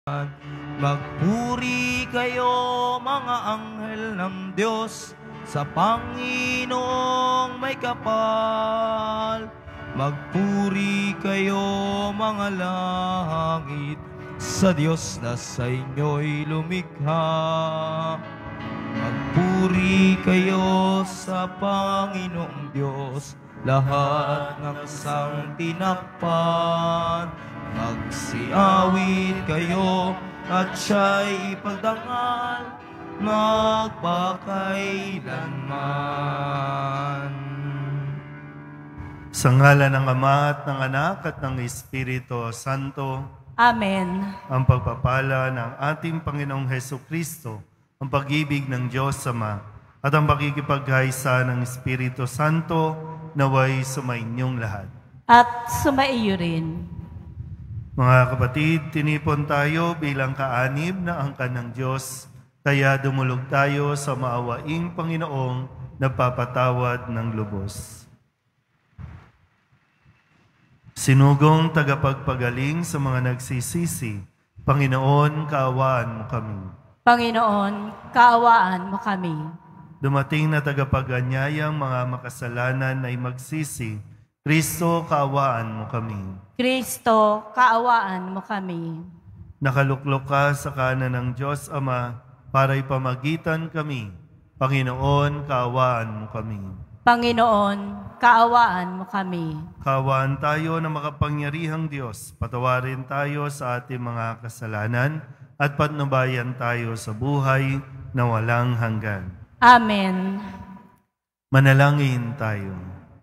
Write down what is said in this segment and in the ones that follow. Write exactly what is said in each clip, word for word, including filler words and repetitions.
Magpuri kayo mga anghel ng Diyos sa Panginoong may kapal. Magpuri kayo mga langit sa Diyos na sa inyo'y lumikha. Magpuri kayo sa Panginoong Diyos, lahat ng sang tinakpan. Magsiawit kayo at siya'y ipagdangal magpakailanman. Sa ngalan ng Ama at ng Anak at ng Espiritu Santo. Amen. Ang pagpapala ng ating Panginoong Hesukristo, ang pag-ibig ng Diyos Ama, at ang pakikipagkaisa ng Espiritu Santo naway sumainyong lahat. At sumaiyo rin. Mga kapatid, tinipon tayo bilang kaanib na angkan ng Diyos, kaya dumulog tayo sa maawaing Panginoong nagpapatawad ng lubos. Sinugong tagapagpagaling sa mga nagsisisi, Panginoon, kaawaan mo kami. Panginoon, kaawaan mo kami. Dumating na tagapaganyayang mga makasalanan ay magsisi, Kristo, kaawaan mo kami. Kristo, kaawaan mo kami. Nakaluklok ka sa kanan ng Diyos Ama para ipamagitan kami. Panginoon, kaawaan mo kami. Panginoon, kaawaan mo kami. Kaawaan tayo na makapangyarihang Diyos. Patawarin tayo sa ating mga kasalanan at patnubayan tayo sa buhay na walang hanggan. Amen. Manalangin tayo.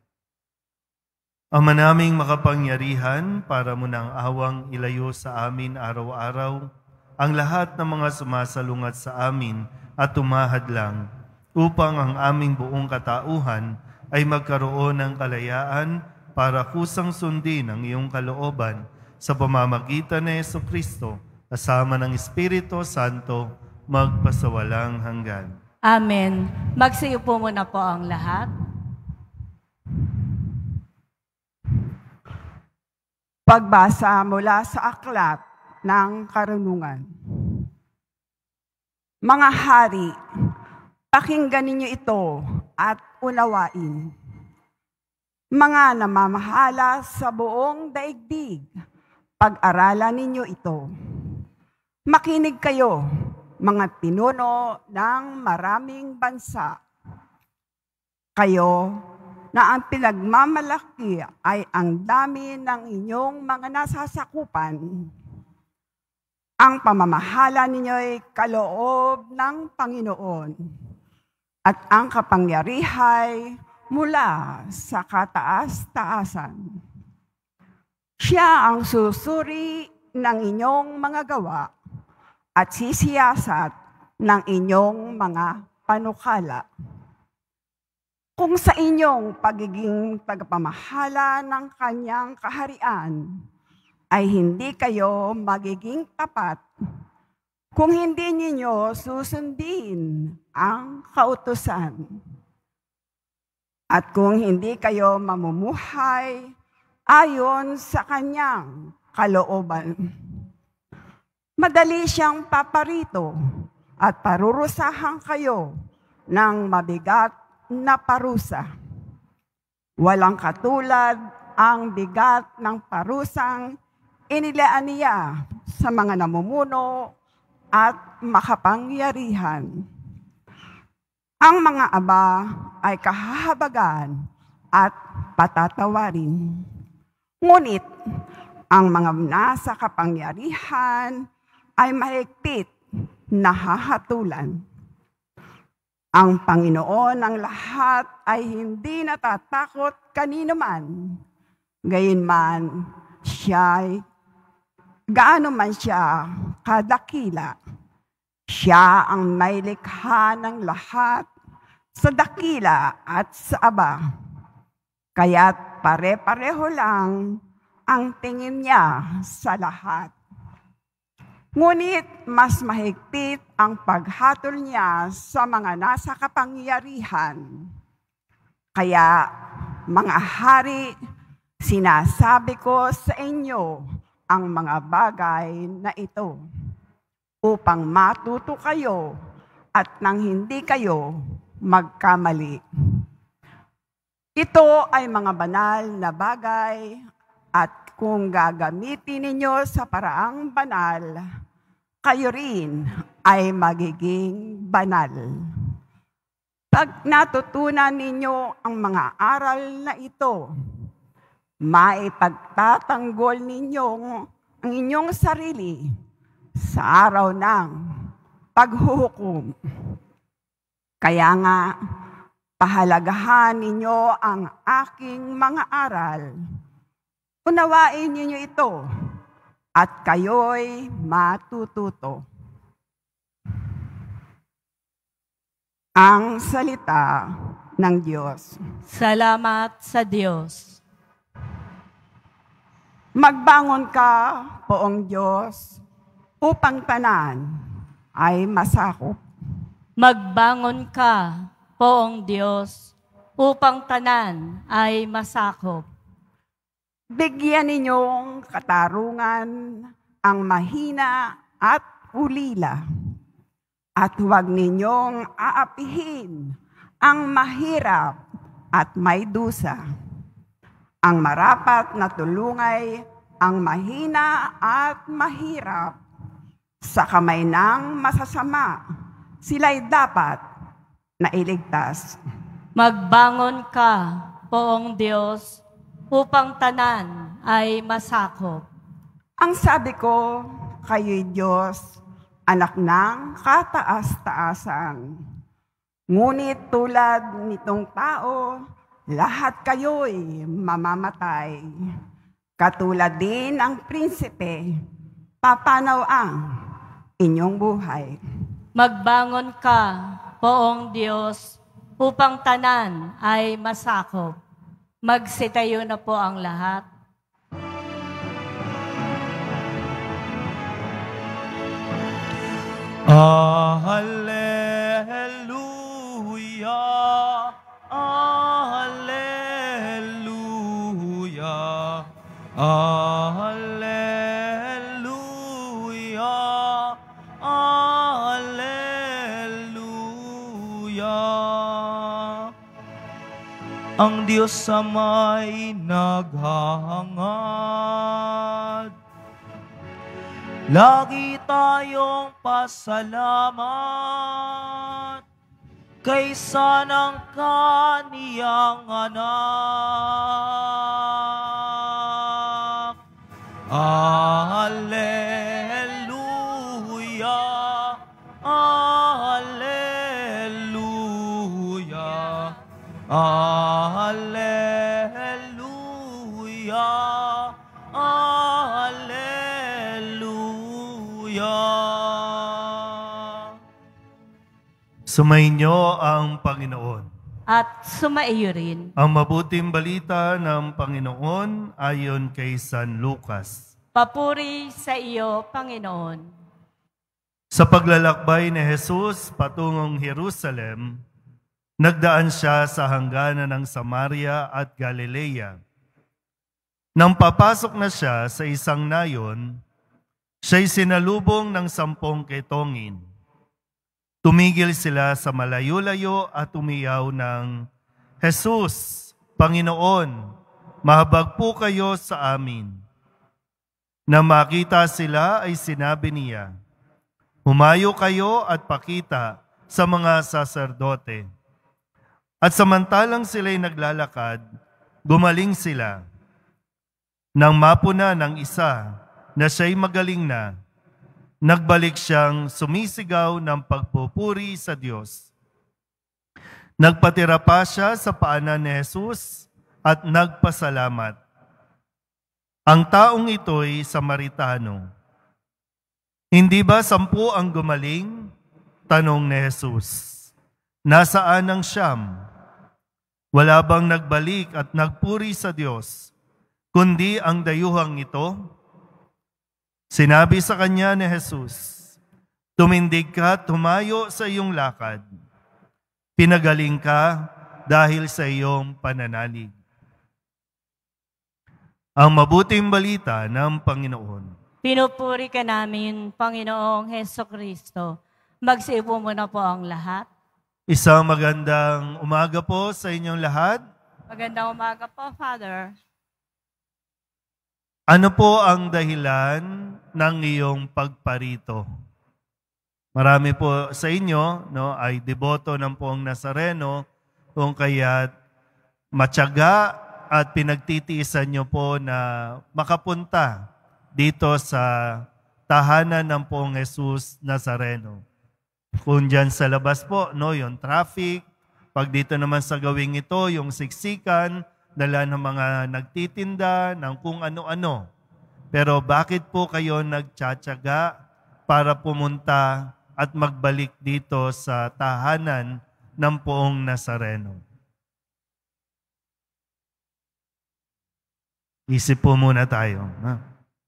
Ama naming makapangyarihan, para mo ng awang ilayo sa amin araw-araw ang lahat ng mga sumasalungat sa amin at tumahad lang, upang ang aming buong katauhan ay magkaroon ng kalayaan para kusang sundin ang iyong kalooban sa pamamagitan ni Jesucristo, kasama ng Espiritu Santo, magpasawalang hanggan. Amen. Magsiupo muna po ang lahat. Pagbasa mula sa aklat ng karunungan. Mga hari, pakinggan ninyo ito at unawain. Mga namamahala sa buong daigdig, pag-aralan ninyo ito. Makinig kayo, mga pinuno ng maraming bansa. Kayo na ang pinagmamalaki ay ang dami ng inyong mga nasasakupan. Ang pamamahala ninyo ay kaloob ng Panginoon at ang kapangyarihan mula sa kataas-taasan. Siya ang susuri ng inyong mga gawa at sisiyasat ng inyong mga panukala. Kung sa inyong pagiging tagapamahala ng kanyang kaharian ay hindi kayo magiging tapat, kung hindi ninyo susundin ang kautusan, at kung hindi kayo mamumuhay ayon sa kanyang kalooban, madali siyang paparito at parurusahan kayo ng mabigat na parusa. Walang katulad ang bigat ng parusang inilaan niya sa mga namumuno at makapangyarihan. Ang mga aba ay kahahabagan at patatawarin. Ngunit ang mga nasa kapangyarihan ay mahigpit na hahatulan. Ang Panginoon ng lahat ay hindi natatakot kanino man. Gayunman, siya'y, gaano man siya kadakila, siya ang may likha ng lahat sa dakila at sa aba. Kaya't pare-pareho lang ang tingin niya sa lahat. Ngunit mas mahigpit ang paghatol niya sa mga nasa kapangyarihan. Kaya, mga hari, sinasabi ko sa inyo ang mga bagay na ito. upang matuto kayo at nang hindi kayo magkamali. Ito ay mga banal na bagay at kung gagamitin ninyo sa paraang banal, kayo rin ay magiging banal. Pag natutunan ninyo ang mga aral na ito, maipagtatanggol ninyo ang inyong sarili sa araw ng paghuhukom. Kaya nga, pahalagahan ninyo ang aking mga aral. Unawain ninyo ito at kayo'y matututo. Ang salita ng Diyos. Salamat sa Diyos. Magbangon ka, poong Diyos, upang tanan ay masakop. Magbangon ka, poong Diyos, upang tanan ay masakop. Bigyan ninyong katarungan ang mahina at ulila. At huwag ninyong aapihin ang mahirap at may dusa. Ang marapat na tulungay ang mahina at mahirap. Sa kamay ng masasama, sila'y dapat na iligtas. Magbangon ka, poong Diyos, upang tanan ay masakop. Ang sabi ko, kayo'y Diyos, anak ng kataas-taasan. Ngunit tulad nitong tao, lahat kayo'y mamamatay. Katulad din ang prinsipe, papanaw ang inyong buhay. Magbangon ka, poong Diyos, upang tanan ay masakop. Magsitayo na po ang lahat. Hallelujah, Hallelujah, Hallelujah, Hallelujah. Ang Diyos sa may naghahangad, lagi tayong pasalamat kaysa ng kaniyang anak. Alleluia, Alleluia, Alleluia, Alleluia. Sumainyo ang Panginoon. At sumaiyo rin. Ang mabuting balita ng Panginoon ayon kay San Lucas. Papuri sa iyo, Panginoon. Sa paglalakbay ni Jesus patungong Jerusalem, nagdaan siya sa hangganan ng Samaria at Galilea. Nang papasok na siya sa isang nayon, siya'y sinalubong ng sampung ketongin. Tumigil sila sa malayo-layo at umiyaw ng, Jesus, Panginoon, mahabag po kayo sa amin. Na makita sila ay sinabi niya, humayo kayo at pakita sa mga saserdote. At samantalang sila'y naglalakad, gumaling sila. Nang mapuna ng isa na siya'y magaling na, nagbalik siyang sumisigaw ng pagpupuri sa Diyos. Nagpatira pa siya sa paanan ni Jesus at nagpasalamat. Ang taong ito'y Samaritano. Hindi ba sampu ang gumaling? Tanong ni Jesus. Nasaan ang siyam? Wala bang nagbalik at nagpuri sa Diyos, kundi ang dayuhang ito? Sinabi sa kanya ni Jesus, tumindig ka at humayo sa iyong lakad. Pinagaling ka dahil sa iyong pananalig. Ang mabuting balita ng Panginoon. Pinupuri ka namin, Panginoong Heso Kristo. Magsiupo muna po ang lahat. Isang magandang umaga po sa inyong lahat. Magandang umaga po, Father. Ano po ang dahilan ng iyong pagparito? Marami po sa inyo no, ay deboto ng Poong Nazareno, kung kaya't matyaga at pinagtitiisan nyo po na makapunta dito sa tahanan ng Poong Jesus Nazareno. Kung dyan sa labas po, no, yung traffic, pag dito naman sa gawing ito, yung siksikan, dala ng mga nagtitinda, ng kung ano-ano. Pero bakit po kayo nagtsatsaga para pumunta at magbalik dito sa tahanan ng Poong Nazareno? Isip po muna tayo. Ha?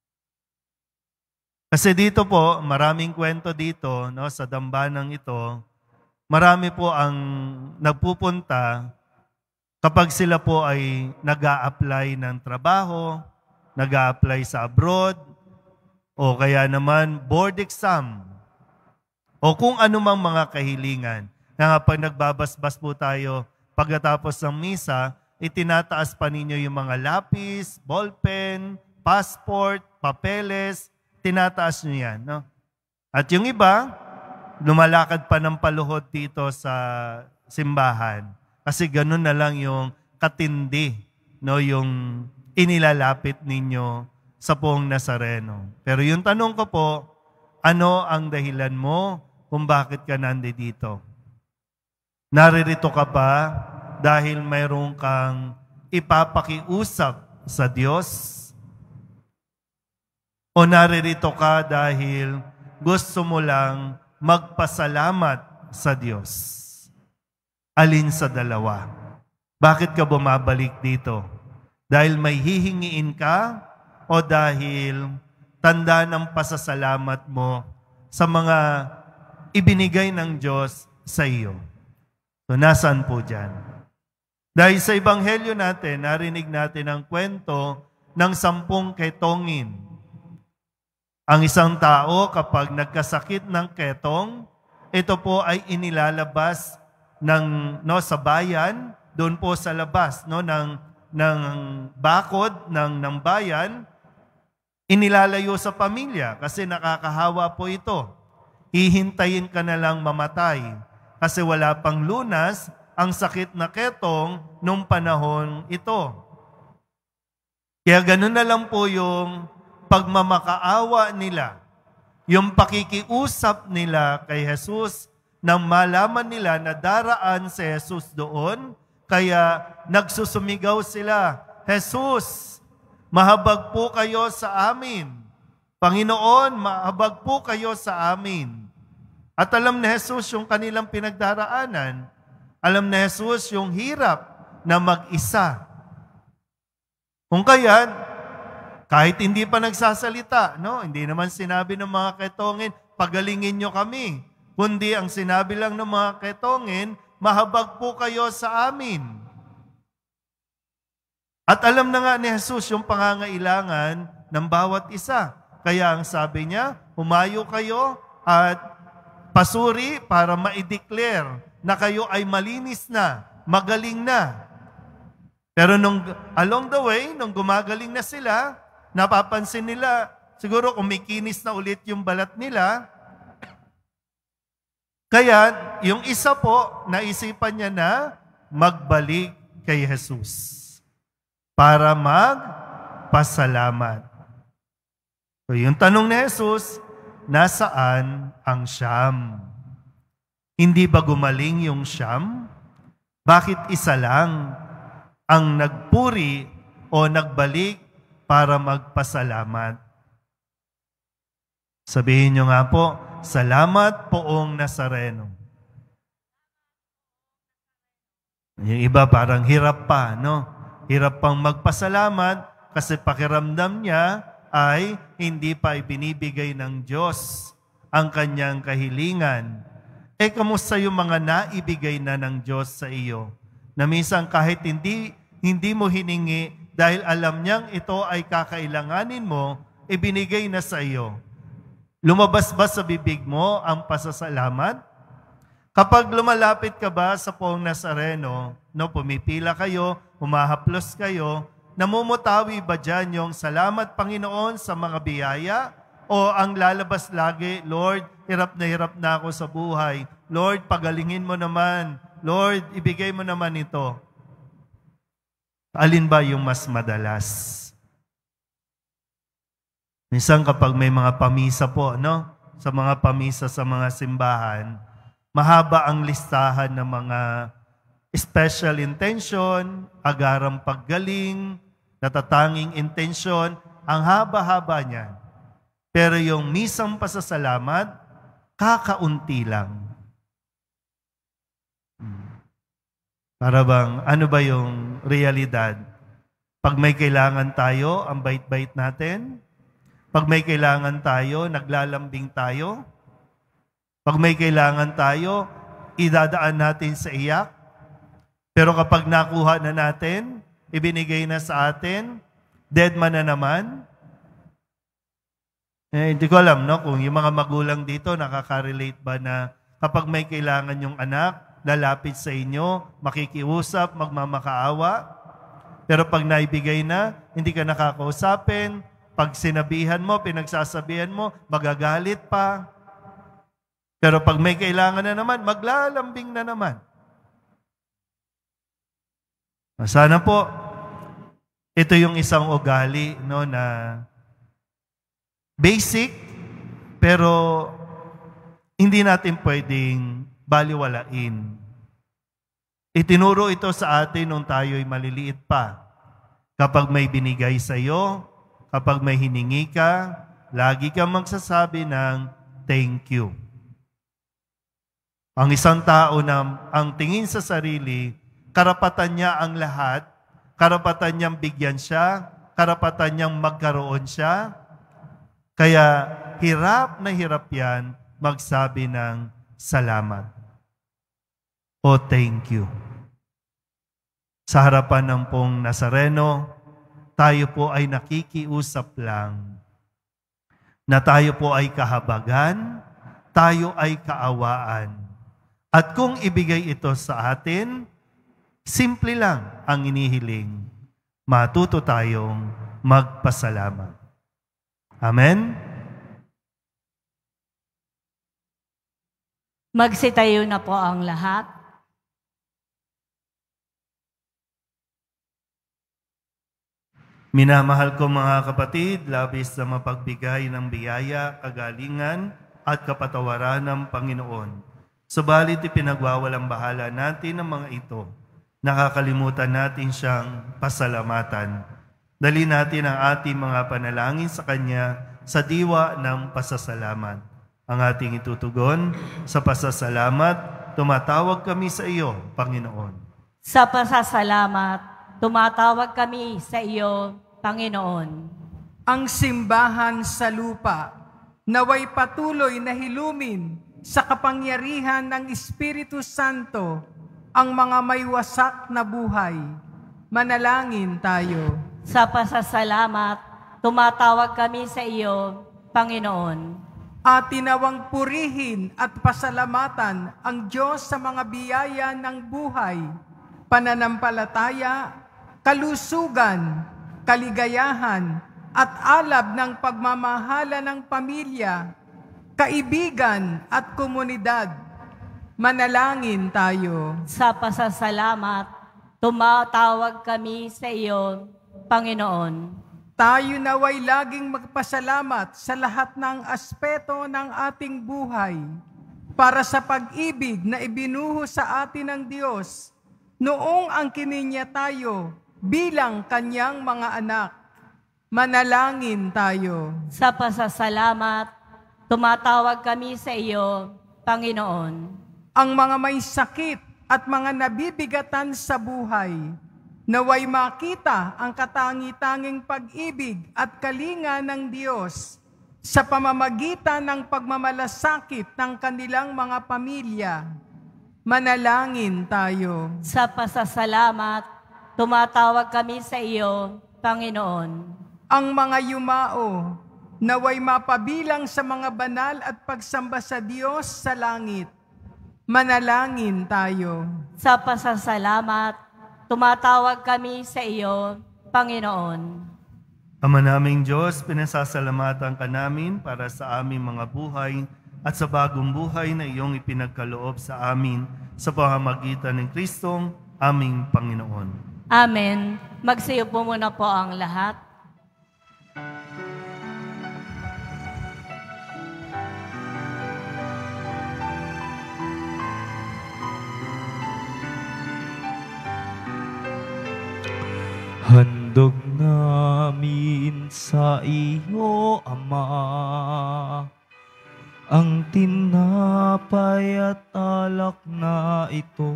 Kasi dito po, maraming kwento dito, no, sa dambanang ito, marami po ang nagpupunta kapag sila po ay nag-a-apply ng trabaho, nag-a-apply sa abroad, o kaya naman board exam, o kung anumang mga kahilingan. Na pag nagbabasbas po tayo pagkatapos ng misa, itinataas pa ninyo yung mga lapis, ballpen, passport, papeles, tinataas nyo yan. No? At yung iba, lumalakad pa ng paluhod dito sa simbahan. Kasi ganun na lang yung katindi, no, yung inilalapit ninyo sa Poong Nazareno. Pero yung tanong ko po, ano ang dahilan mo kung bakit ka nandito? Naririto ka pa dahil mayroon kang ipapakiusap sa Diyos? O naririto ka dahil gusto mo lang magpasalamat sa Diyos? Alin sa dalawa? Bakit ka bumabalik dito? Dahil may hihingiin ka o dahil tanda ng pasasalamat mo sa mga ibinigay ng Diyos sa iyo? So, nasaan po dyan? Dahil sa Ebanghelyo natin, narinig natin ang kwento ng sampung ketongin. Ang isang tao kapag nagkasakit ng ketong, ito po ay inilalabas ng, no, sa bayan, doon po sa labas, no, ng, ng bakod ng, ng bayan, inilalayo sa pamilya kasi nakakahawa po ito. Hihintayin ka na lang mamatay kasi wala pang lunas ang sakit na ketong nung panahon ito. Kaya ganun na lang po yung pagmamakaawa nila, yung pakikiusap nila kay Jesus nang malaman nila na daraan si Jesus doon, kaya nagsusumigaw sila, Jesus, mahabag po kayo sa amin. Panginoon, mahabag po kayo sa amin. At alam ni Jesus yung kanilang pinagdaraanan. Alam ni Jesus yung hirap na mag-isa. Kung kaya, kahit hindi pa nagsasalita, no? Hindi naman sinabi ng mga ketongin, pagalingin nyo kami. Kundi ang sinabi lang ng mga ketongin, mahabag po kayo sa amin. At alam na nga ni Jesus yung pangangailangan ng bawat isa. Kaya ang sabi niya, humayo kayo at pasuri para ma-declare na kayo ay malinis na, magaling na. Pero nung, along the way, nung gumagaling na sila, napapansin nila, siguro kumikinis na ulit yung balat nila. Kaya, yung isa po, naisipan niya na magbalik kay Jesus para magpasalamat. So, yung tanong ni Jesus, nasaan ang siyam? Hindi ba gumaling yung siyam? Bakit isa lang ang nagpuri o nagbalik para magpasalamat? Sabihin nyo nga po, salamat Poong Nazareno. Yung iba parang hirap pa, no? Hirap pang magpasalamat kasi pakiramdam niya ay hindi pa ibinibigay ng Diyos ang kanyang kahilingan. Eh, kamusta yung mga naibigay na ng Diyos sa iyo? Na minsan kahit hindi, hindi mo hiningi dahil alam niyang ito ay kakailanganin mo, ibinigay na sa iyo. Lumabas ba sa bibig mo ang pasasalamat? Kapag lumalapit ka ba sa poong Nazareno, no, pumipila kayo, humahaplos kayo, namumutawi ba dyan yung salamat Panginoon sa mga biyaya? O ang lalabas lagi, Lord, hirap na hirap na ako sa buhay. Lord, pagalingin mo naman. Lord, ibigay mo naman ito. Alin ba yung mas madalas? Minsan kapag may mga pamisa po, no? Sa mga pamisa sa mga simbahan, mahaba ang listahan ng mga special intention, agarang paggaling, natatanging intention, ang haba-haba niyan. Pero yung misang pasasalamat, kakaunti lang. Para bang, ano ba yung realidad? Pag may kailangan tayo, ang bait-bait natin. Pag may kailangan tayo, naglalambing tayo. Pag may kailangan tayo, idadaan natin sa iyak. Pero kapag nakuha na natin, ibinigay na sa atin, dead man na naman. Eh, hindi ko alam, no? Kung yung mga magulang dito, nakaka-relate ba na kapag may kailangan yung anak, lalapit sa inyo, makikiusap, magmamakaawa. Pero pag naibigay na, hindi ka nakakausapin. Pag sinabihan mo, pinagsasabihan mo, magagalit pa. Pero pag may kailangan na naman, maglalambing na naman. Sana po, ito yung isang ugali, no, na basic, pero hindi natin pwedeng baliwalain. Itinuro ito sa atin nung tayo'y maliliit pa. Kapag may binigay sa iyo, kapag may hiningi ka, lagi kang magsasabi ng thank you. Ang isang tao na ang tingin sa sarili, karapatan niya ang lahat, karapatan niyang bigyan siya, karapatan niyang magkaroon siya, kaya hirap na hirap yan magsabi ng salamat. O thank you. Sa harapan ng pong Nazareno, tayo po ay nakikiusap lang na tayo po ay kahabagan, tayo ay kaawaan. At kung ibigay ito sa atin, simple lang ang inihiling, matuto tayong magpasalamat. Amen? Magsitayo na po ang lahat. Minamahal ko mga kapatid, labis na mapagbigay ng biyaya, kagalingan at kapatawaran ng Panginoon. Subalit ipinagwawalang bahala natin ang mga ito. Nakakalimutan natin siyang pasalamatan. Dali natin ang ating mga panalangin sa Kanya sa diwa ng pasasalamat. Ang ating itutugon sa pasasalamat, tumatawag kami sa iyo, Panginoon. Sa pasasalamat, tumatawag kami sa iyo, Panginoon. Ang simbahan sa lupa, naway patuloy na hilumin sa kapangyarihan ng Espiritu Santo ang mga may wasak na buhay. Manalangin tayo. Sa pasasalamat, tumatawag kami sa iyo, Panginoon. At tinawang purihin at pasalamatan ang Diyos sa mga biyaya ng buhay, pananampalataya, kalusugan, kaligayahan, at alab ng pagmamahala ng pamilya, kaibigan at komunidad. Manalangin tayo. Sa pasasalamat, tumatawag kami sa iyo, Panginoon. Tayo naway laging magpasalamat sa lahat ng aspeto ng ating buhay para sa pag-ibig na ibinuho sa atin ng Diyos noong ang kininya tayo bilang Kanyang mga anak. Manalangin tayo. Sa pasasalamat, tumatawag kami sa iyo, Panginoon. Ang mga may sakit at mga nabibigatan sa buhay, naway makita ang katangi-tanging pag-ibig at kalinga ng Diyos sa pamamagitan ng pagmamalasakit ng kanilang mga pamilya. Manalangin tayo. Sa pasasalamat, tumatawag kami sa iyo, Panginoon. Ang mga yumao naway mapabilang sa mga banal at pagsamba sa Diyos sa langit. Manalangin tayo. Sa pasasalamat, tumatawag kami sa iyo, Panginoon. Ama naming Diyos, pinasasalamatan ka namin para sa aming mga buhay at sa bagong buhay na iyong ipinagkaloob sa amin sa pamamagitan ng Kristong aming Panginoon. Amen. Magsiyo po muna po ang lahat. Handog namin sa iyo, Ama, ang tinapay at alak na ito.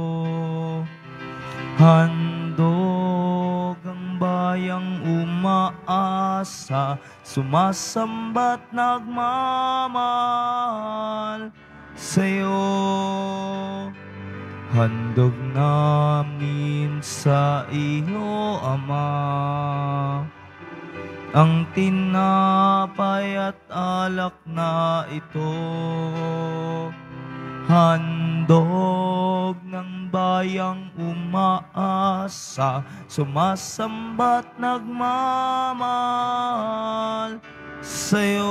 Handog ang bayang umaasa, sumasamba't nagmamahal sa'yo. Handog namin sa iyo, Ama, ang tinapay at alak na ito. Handog ng bayang umaasa, sumasamba't nagmamahal sa'yo.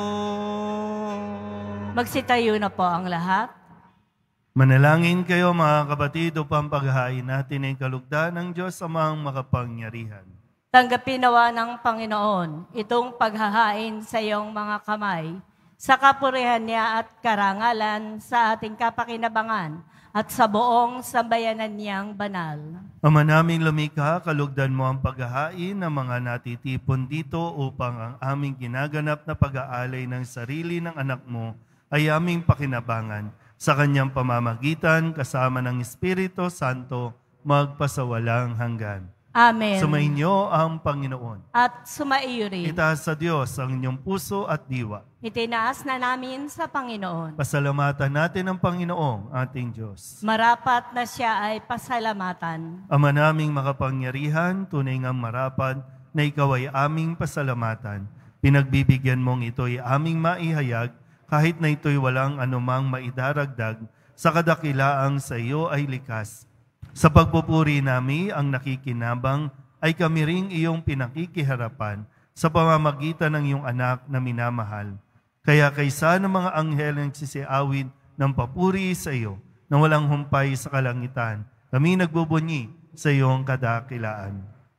Magsitayo na po ang lahat. Manalangin kayo mga kapatid upang paghahain natin ang kalugdan ng Diyos Amang makapangyarihan. Tanggapin nawa ng Panginoon itong paghahain sa iyong mga kamay, sa kapurihan niya at karangalan sa ating kapakinabangan at sa buong sambayanan niyang banal. Ama naming lumikha, kalugdan mo ang paghahain ng mga natitipon dito upang ang aming ginaganap na pag-aalay ng sarili ng anak mo ay aming pakinabangan. Sa kanyang pamamagitan, kasama ng Espiritu Santo, magpasawalang hanggan. Amen. Sumainyo ang Panginoon. At sumaiyo rin. Itaas sa Diyos ang inyong puso at diwa. Itinaas na namin sa Panginoon. Pasalamatan natin ang Panginoong ating Diyos. Marapat na siya ay pasalamatan. Ama naming makapangyarihan, tunay ngang marapat na ikaw ay aming pasalamatan. Pinagbibigyan mong ito'y aming maihayag, kahit na ito'y walang anumang maidaragdag, sa kadakilaang sa iyo ay likas. Sa pagpupuri nami ang nakikinabang, ay kami ring iyong pinakikiharapan sa pamamagitan ng iyong anak na minamahal. Kaya kaysa ng mga anghel ang sisiawin ng papuri sa iyo, na walang humpay sa kalangitan, kami nagbubunyi sa iyong kadakilaan.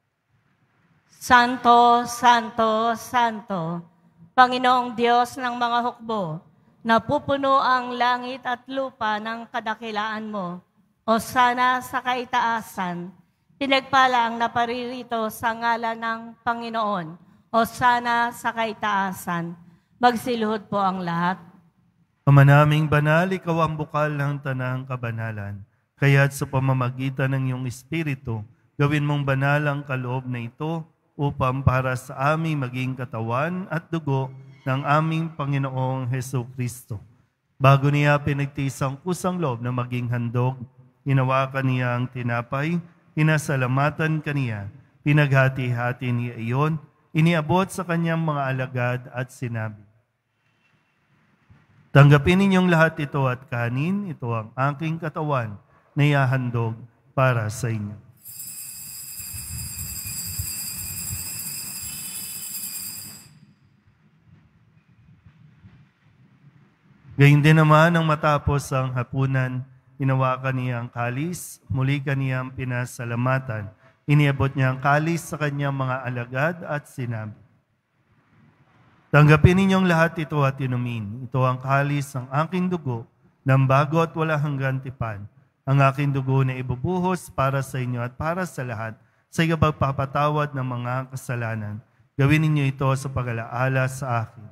Santo, Santo, Santo, Panginoong Diyos ng mga hukbo, napupuno ang langit at lupa ng kadakilaan mo. O sana sa kaitaasan, pinagpala ang naparirito sa ngalan ng Panginoon. O sana sa kaitaasan, magsiluhod po ang lahat. Ama naming banal, ikaw ang bukal ng tanang kabanalan. Kaya't sa pamamagitan ng iyong Espiritu, gawin mong banal ang kaloob na ito, upang para sa aming maging katawan at dugo ng aming Panginoong Hesukristo. Bago niya pinagtiis ang kusang loob na maging handog, hinawakan niya ang tinapay, pinasalamatan kaniya, pinaghati-hati niya iyon, iniabot sa kanyang mga alagad at sinabi, tanggapin ninyong lahat ito at kanin, ito ang aking katawan na ihahandog para sa inyo. Gayun din naman nang matapos ang hapunan, hinawakan niya ang kalis, muli kaniyang pinasalamatan. Iniabot niya ang kalis sa kanyang mga alagad at sinabi, tanggapin ninyong lahat ito at inumin. Ito ang kalis ng aking dugo, ng bago at wala hanggang tipan. Ang aking dugo na ibubuhos para sa inyo at para sa lahat, sa ikapagpapatawad ng mga kasalanan. Gawin ninyo ito sa pag-alaala sa akin.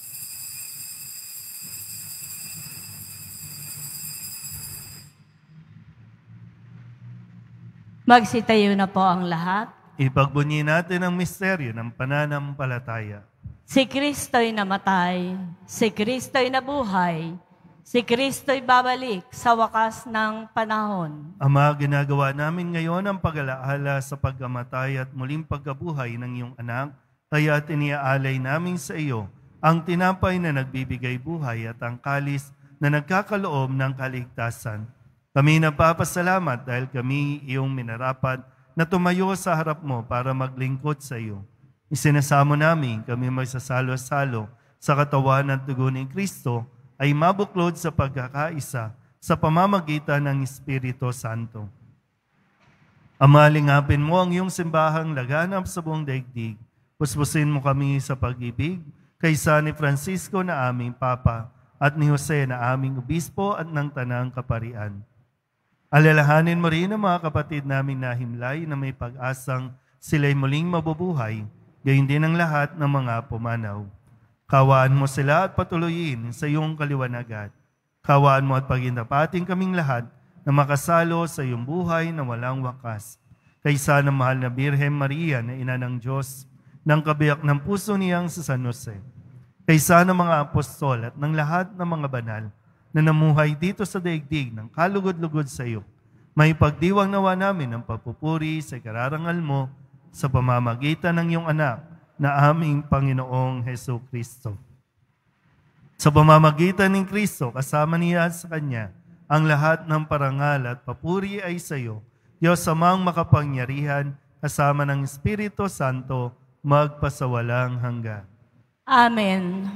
Magsitayo na po ang lahat. Ipagbunyi natin ang misteryo ng pananampalataya. Si Kristo'y namatay, si Kristo'y nabuhay, si Kristo'y babalik sa wakas ng panahon. Ama, ginagawa namin ngayon ang pag-alaala sa pagkamatay at muling pagkabuhay ng iyong anak Kaya tiniaalay namin sa iyo ang tinapay na nagbibigay buhay at ang kalis na nagkakaloob ng kaligtasan. Kami nagpapasalamat dahil kami iyong minarapat na tumayo sa harap mo para maglingkod sa iyo. Isinasamo namin kami magsasalo-salo sa katawan at dugo ni Kristo ay mabuklod sa pagkakaisa sa pamamagitan ng Espiritu Santo. Amalingapin mo ang iyong simbahang laganap sa buong daigdig. Puspusin mo kami sa pag-ibig kaysa ni Francisco na aming Papa at ni Jose na aming Obispo at ng Tanang Kaparian. Alalahanin mo rin ang mga kapatid namin na himlay na may pag-asang sila'y muling mabubuhay, gayon din ang lahat ng mga pumanaw. Kawaan mo sila at patuloyin sa iyong kaliwanagan. Kawaan mo at pagindapating kaming lahat na makasalo sa iyong buhay na walang wakas. Kaysa ng mahal na Birhen Maria na ina ng Diyos, ng kabiyak ng puso niyang sa San Jose. Kaysa ng mga apostol at ng lahat ng mga banal na namuhay dito sa daigdig ng kalugod-lugod sa iyo, may pagdiwang nawa namin ng papupuri sa kararangal mo sa pamamagitan ng iyong anak na aming Panginoong Hesus Kristo. Sa pamamagitan ng Kristo, kasama niya sa Kanya, ang lahat ng parangal at papuri ay sa iyo, Diyos amang makapangyarihan, kasama ng Espiritu Santo, magpasawalang hanggan. Amen.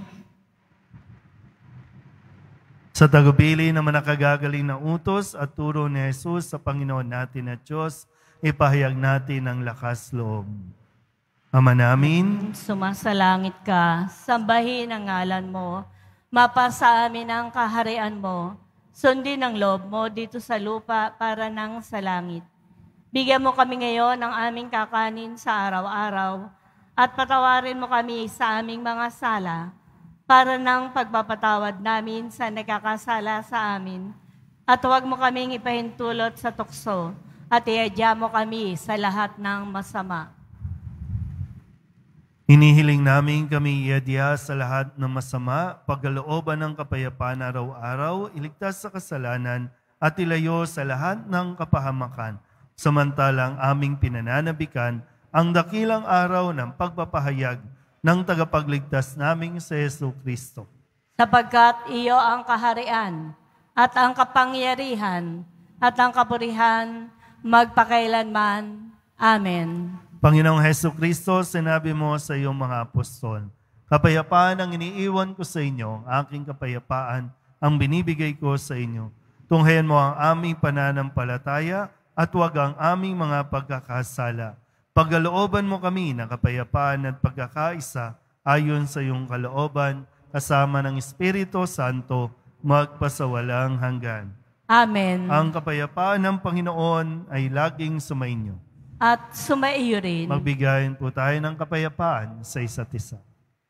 Sa tagubilin na manakagagaling na utos at turo ni Jesus sa Panginoon natin at Diyos, ipahayag natin ang lakas loob. Ama namin, Sumasalangit ka, sambahin ang ngalan mo, mapasa amin ang kaharian mo, sundin ang loob mo dito sa lupa para nang sa langit. Bigyan mo kami ngayon ng aming kakanin sa araw-araw, at patawarin mo kami sa aming mga sala, para ng pagpapatawad namin sa nagkakasala sa amin. At huwag mo kaming ipahintulot sa tukso, at iadya mo kami sa lahat ng masama. hinihiling namin kami iadya sa lahat ng masama, pagkalooban ng kapayapaan araw-araw, iligtas sa kasalanan, at ilayo sa lahat ng kapahamakan, samantalang aming pinananabikan ang dakilang araw ng pagpapahayag ng tagapagligtas naming si Hesus Kristo. Sapagkat iyo ang kaharian, at ang kapangyarihan, at ang kapurihan, magpakailanman. Amen. Panginoong Hesus Kristo, sinabi mo sa iyong mga apostol, kapayapaan ang iniiwan ko sa inyo, aking kapayapaan ang binibigay ko sa inyo. Tunghayan mo ang aming pananampalataya at huwag ang aming mga pagkakasala. Pagkalooban mo kami ng kapayapaan at pagkakaisa ayon sa iyong kalooban, kasama ng Espiritu Santo, magpasawalang hanggan. Amen. Ang kapayapaan ng Panginoon ay laging sumainyo. At sumaiyo rin. Magbigayin po tayo ng kapayapaan sa isa't isa.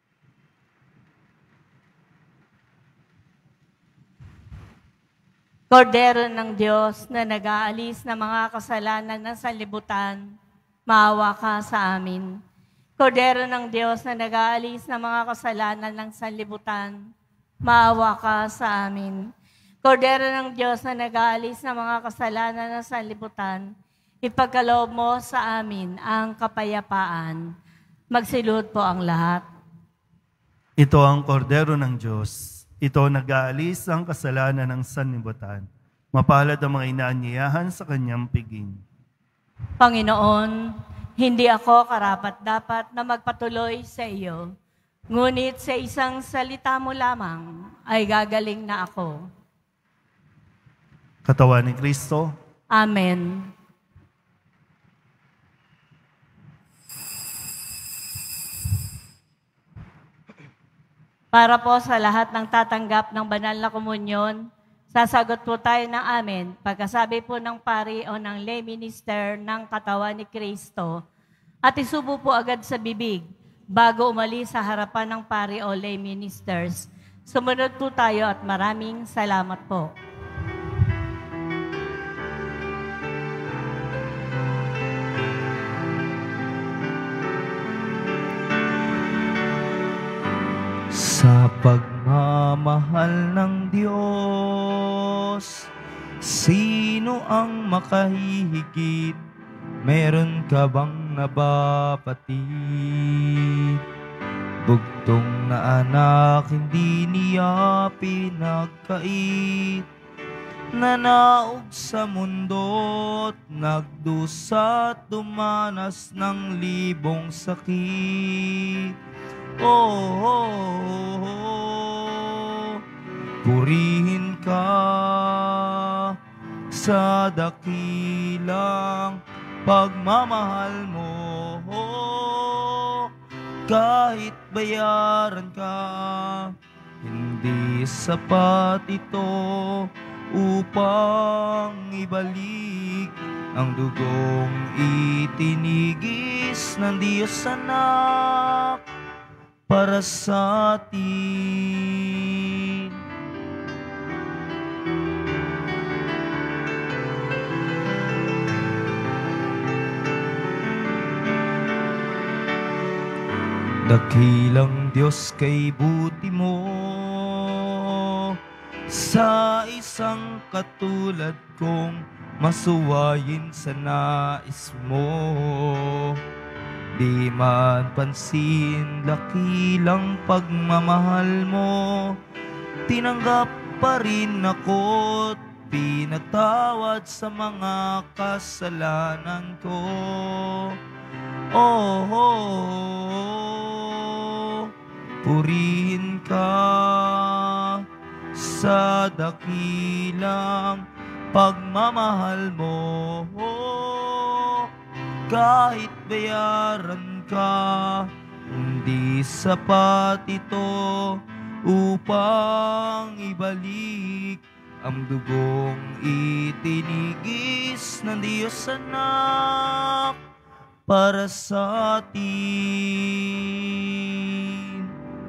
Kordero ng Diyos na nag-aalis ng mga kasalanan ng sanlibutan, maawa ka sa amin. Kordero ng Diyos na nag-aalis ng mga kasalanan ng sanlibutan, maawa ka sa amin. Kordero ng Diyos na nag-aalis ng mga kasalanan ng sanlibutan, ipagkaloob mo sa amin ang kapayapaan. Magsilud po ang lahat. Ito ang kordero ng Diyos. Ito nag-aalis ang kasalanan ng sanlibutan. Mapalad ang mga inaanyayahan sa kanyang piging. Panginoon, hindi ako karapat-dapat na magpatuloy sa iyo. Ngunit sa isang salita mo lamang ay gagaling na ako. Katawan ni Kristo. Amen. Para po sa lahat ng tatanggap ng banal na komunyon, sasagot po tayo ng amen pagkasabi po ng pari o ng lay minister ng katawan ni Kristo at isubo po agad sa bibig bago umalis sa harapan ng pari o lay ministers. Sumunod po tayo at maraming salamat po. Sa pagmamahal ng Diyos, sino ang makahihigit? Meron ka bang nabapatid. Bugtong na anak, hindi niya pinagkait. Nanaog sa mundo't nagdusa't dumanas ng libong sakit. Oh, oh, oh, oh. Purihin ka sa dakilang pagmamahal mo. Oh, kahit bayaran ka, hindi sapat ito upang ibalik ang dugong itinigis ng Diyos anak para sa atin. Dakilang Diyos kay buti mo sa isang katulad kong masuwayin sa nais mo. Di man pansin dakilang pagmamahal mo, tinanggap pa rin ako't pinatawad sa mga kasalanan ko. Oh, oh, oh, purihin ka sa dakilang pagmamahal mo. Kahit bayaran ka, hindi sapat ito upang ibalik ang dugong itinigis ng Diyos anak para sa atin.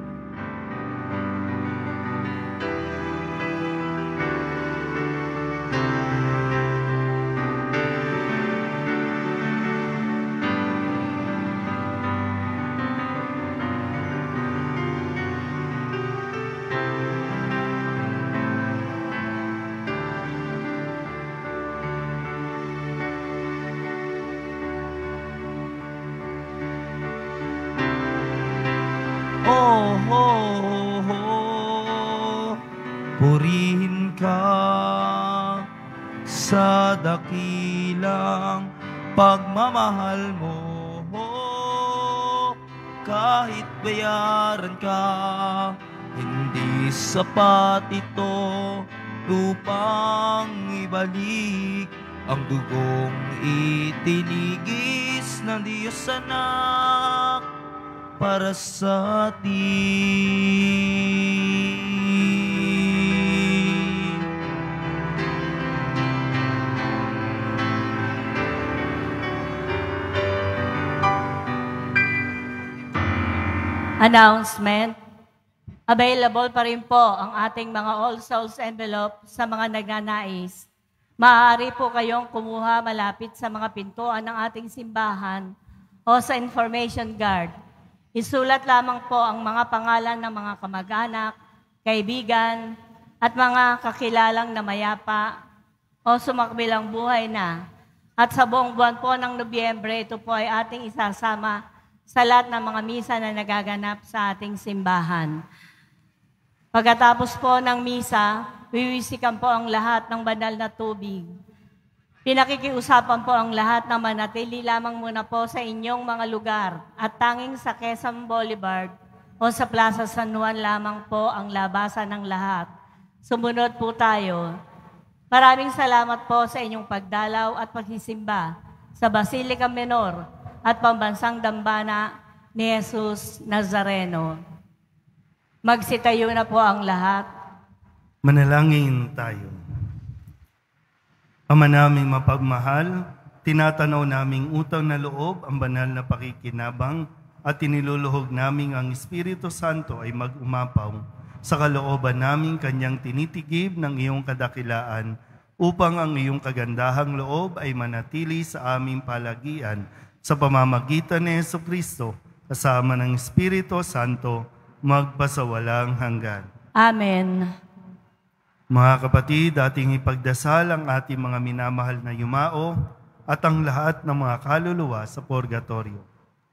Oh, oh, oh, purihin ka sa dakilang pagmamahal mo. Kahit bayaran ka, hindi sapat ito upang ibalik ang dugong itinigis ng Diyos anak para sa atin. Announcement. Available pa rin po ang ating mga All Souls envelope sa mga nagnanais. Maaari po kayong kumuha malapit sa mga pintuan ng ating simbahan o sa information guard. Isulat lamang po ang mga pangalan ng mga kamag-anak, kaibigan, at mga kakilalang na mayapa o sumakbilang buhay na. At sa buong buwan po ng Nobyembre, ito po ay ating isasama sa lahat ng mga misa na nagaganap sa ating simbahan. Pagkatapos po ng misa, wiwisikan po ang lahat ng banal na tubig. Pinakikiusapan po ang lahat na manatili lamang muna po sa inyong mga lugar at tanging sa Quezon Boulevard o sa Plaza San Juan lamang po ang labasan ng lahat. Sumunod po tayo. Maraming salamat po sa inyong pagdalaw at pagsisimba sa Basilica Menor at Pambansang Dambana ni Jesus Nazareno. Magsitayo na po ang lahat. Manalangin tayo. Ama naming mapagmahal, tinatanaw naming utang na loob ang banal na pakikinabang at tiniluluhog naming ang Espiritu Santo ay mag-umapaw sa kalooban naming kanyang tinitigib ng iyong kadakilaan upang ang iyong kagandahang loob ay manatili sa aming palagian sa pamamagitan ni Jesucristo kasama ng Espiritu Santo magpasawalang hanggan. Amen. Mga kapatid, ating ipagdasal ang ating mga minamahal na yumao at ang lahat ng mga kaluluwa sa purgatorio.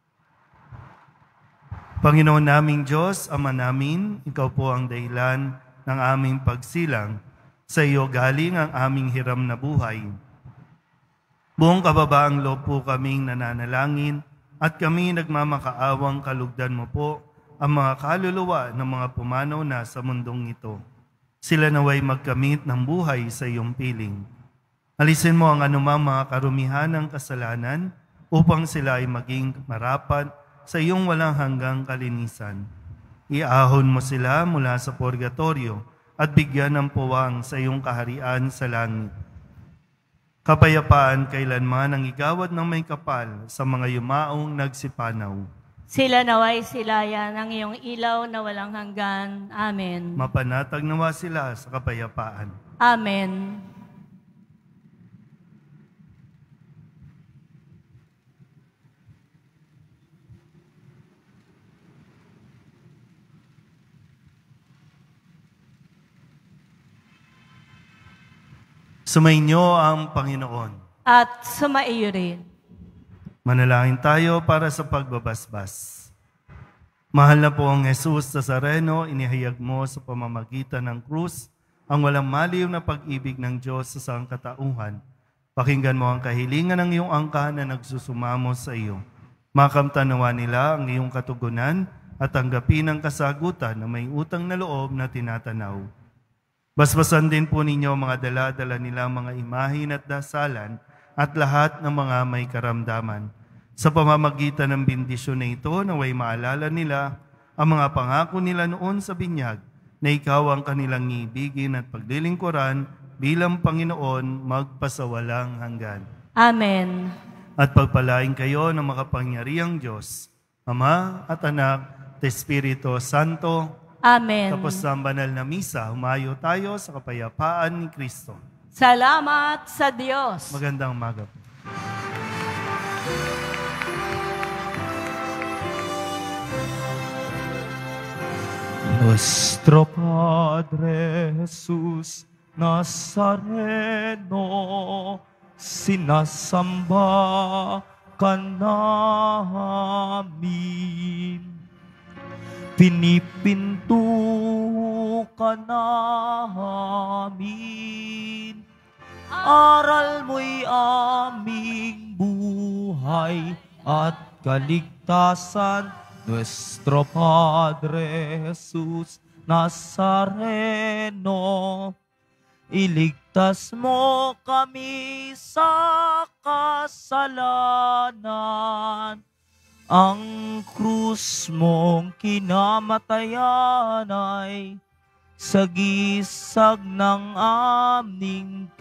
Panginoon naming Diyos, Ama namin, Ikaw po ang dahilan ng aming pagsilang. Sa iyo galing ang aming hiram na buhay. Buong kababaang loob po kaming nananalangin at kami nagmamakaawang kalugdan mo po ang mga kaluluwa ng mga pumanaw na sa mundong ito. Sila naway magkamit ng buhay sa iyong piling. Alisin mo ang anumang mga karumihan ng kasalanan upang sila ay maging marapat sa iyong walang hanggang kalinisan. Iahon mo sila mula sa purgatorio at bigyan ng puwang sa iyong kaharian sa langit. Kapayapaan kailanman ang igawad ng may kapal sa mga yumaong nagsipanaw. Sila naway silayan ng iyong ilaw na walang hanggan. Amen. Mapanatag nawa sila sa kapayapaan. Amen. Sumainyo ang Panginoon. At sumaiyo rin. Manalangin tayo para sa pagbabasbas. Mahal na po ang Jesus Nazareno, inihayag mo sa pamamagitan ng krus ang walang maliw na pag-ibig ng Diyos sa sangkatauhan. Pakinggan mo ang kahilingan ng iyong angkan na nagsusumamo sa iyo. Makamtanawa nila ang iyong katugunan at tanggapin ang kasagutan na may utang na loob na tinatanaw. Basbasan din po ninyo mga dala-dala nilang mga imahin at dasalan at lahat ng mga may karamdaman. Sa pamamagitan ng bendisyon na ito, naway maalala nila ang mga pangako nila noon sa binyag na ikaw ang kanilang ibigin at paglilingkuran bilang Panginoon magpasawalang hanggan. Amen. At pagpalain kayo ng makapangyarihang Diyos, Ama at Anak at Espiritu Santo. Amen. Tapos sa banal na misa, humayo tayo sa kapayapaan ni Kristo. Salamat sa Diyos. Magandang umaga po. Nuestro Padre Jesus Nazareno, sinasamba ka namin. Pinipinto ka namin, aral mo'y aming buhay at kaligtasan. Nuestro Padre Jesus Nazareno, iligtas mo kami sa kasalanan. Ang krus mong kinamatayan ay sagisag ng aming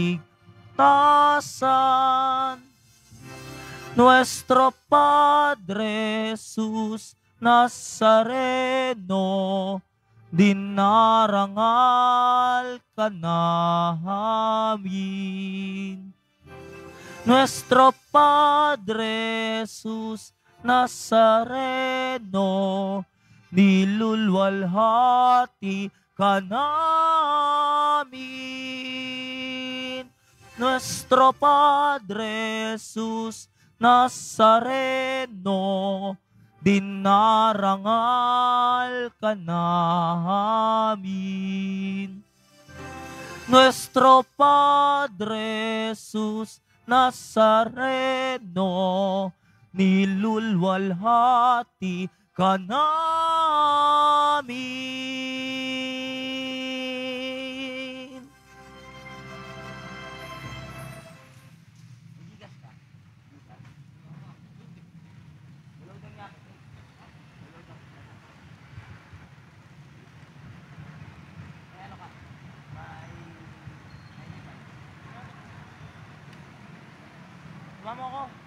kaligtasan. Nuestro Padre Jesus Nazareno, dinarangal ka namin. Nuestro Padre Jesus Nazareno, nilulwalhati ka namin. Nuestro Padre Jesus Nazareno, dinarangal ka namin. Nuestro Padre Jesus Nazareno, nilulwalhati ka namin. Mama ko.